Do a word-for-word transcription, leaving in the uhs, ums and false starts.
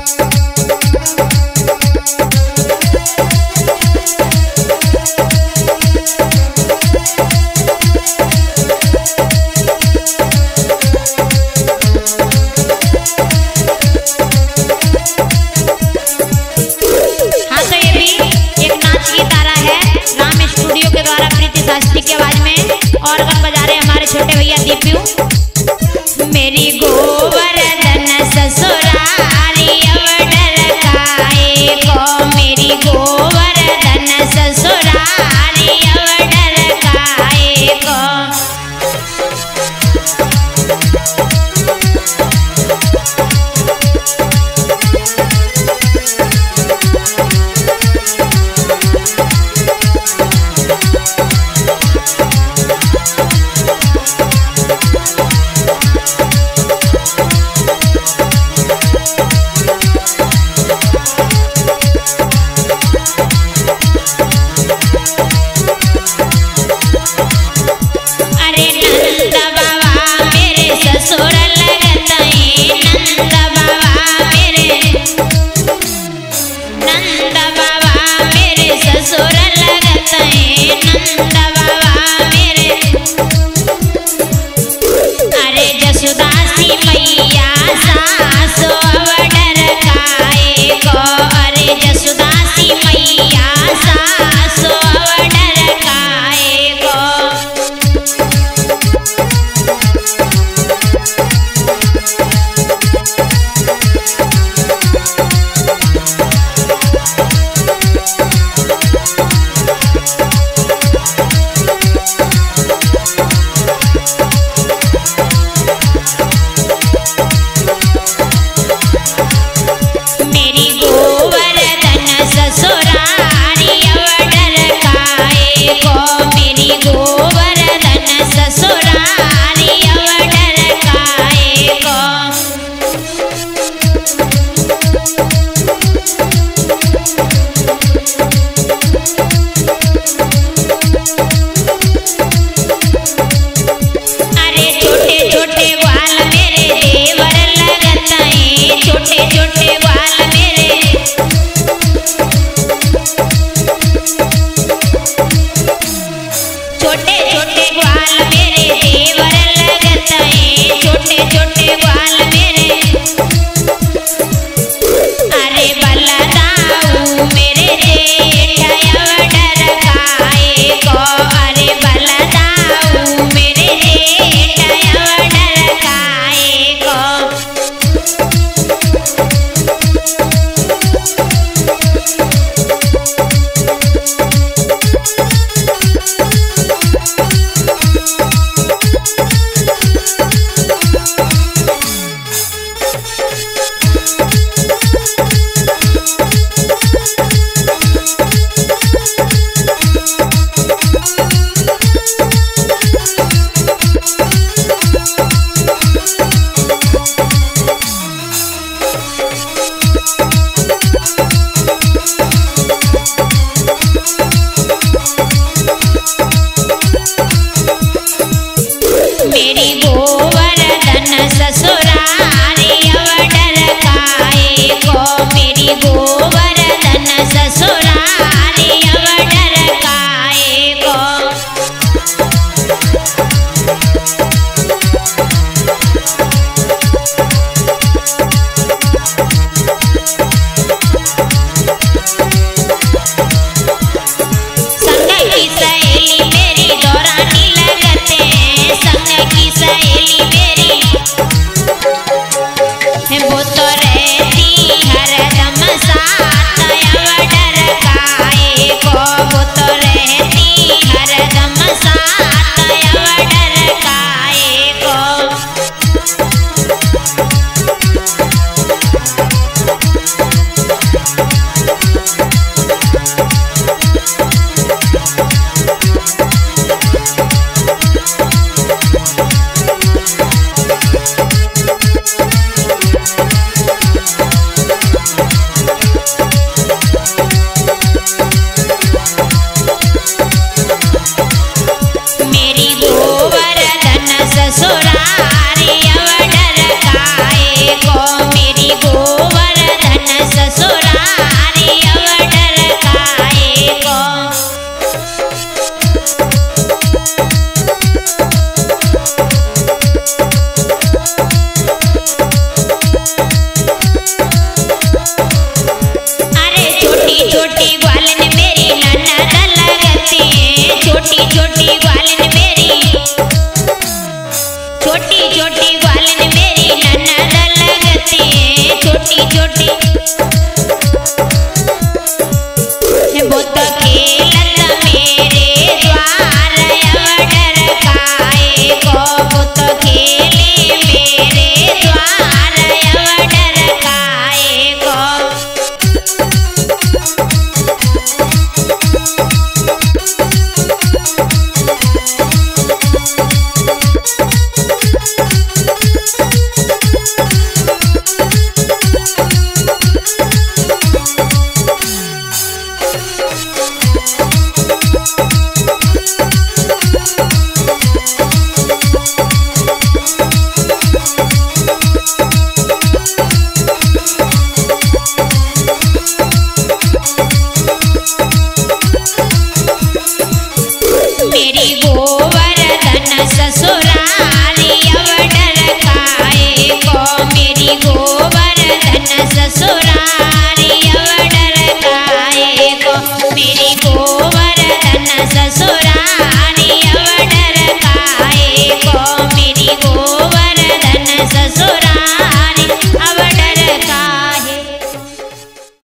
की आवाज में ऑर्गन बजा रहे हमारे छोटे भैया दीपू। मेरी गोवर्धन ससुरारी अब डर काहे को, मेरी गोवर्धन ससुरारी अब डर काहे को। छोटी ग्वालन मेरी ननद लगती है, छोटी छोटी ग्वालन मेरी, छोटी छोटी ग्वालन मेरी ननद लगती है, छोटी छोटी। वो तो खेलत मेरे द्वार अवडर खाए को, वो तो खेले मेरे द्वार अवडर खाए को। मेरी गोवर्धन ससुराली अवडर खाए को, मेरी गोवर्धन ससुराली।